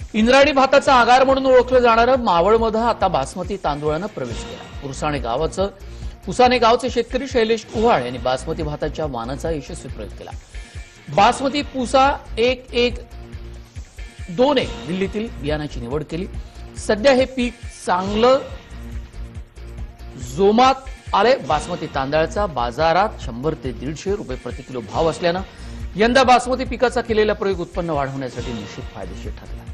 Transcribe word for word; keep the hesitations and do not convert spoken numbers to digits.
इंद्रायणी भाताचा आगार म्हणून ओळखलं जाणारं मावळमध्ये आता बासमती तांदूळानं प्रवेश केला। पुरसाणे गावाचं पुसाने गावचे शेतकरी शैलेश कुहाळ यांनी बासमती भाताच्या वाणाचा यशस्वी प्रयोग केला। बासमती पुसा एक एक दोन एक दिल्लीतील बियाणाची निवड केली। सध्या हे पीक चांगलं जोमात आले। बासमती तांदळाचा बाजारात शंभर ते दीडशे रुपये प्रति किलो भाव असल्यानं यंदा बासमती पिकाचा केलेला प्रयोग उत्पन्न वाढवण्यासाठी निश्चित फायदेशीर ठरला।